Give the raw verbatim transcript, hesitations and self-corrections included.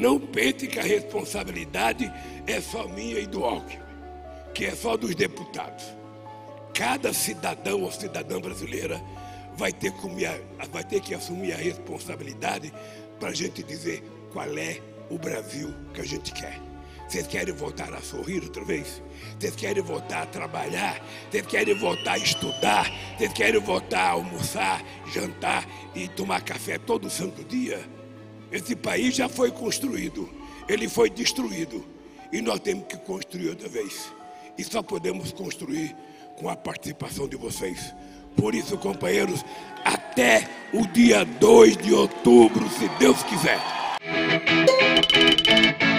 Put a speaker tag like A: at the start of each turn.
A: Não pense que a responsabilidade é só minha e do Alckmin, que é só dos deputados. Cada cidadão ou cidadã brasileira vai ter que, vai ter que assumir a responsabilidade para a gente dizer qual é o Brasil que a gente quer. Vocês querem voltar a sorrir outra vez? Vocês querem voltar a trabalhar? Vocês querem voltar a estudar? Vocês querem voltar a almoçar, jantar e tomar café todo santo dia? Esse país já foi construído, ele foi destruído e nós temos que construir outra vez. E só podemos construir com a participação de vocês. Por isso, companheiros, até o dia dois de outubro, se Deus quiser.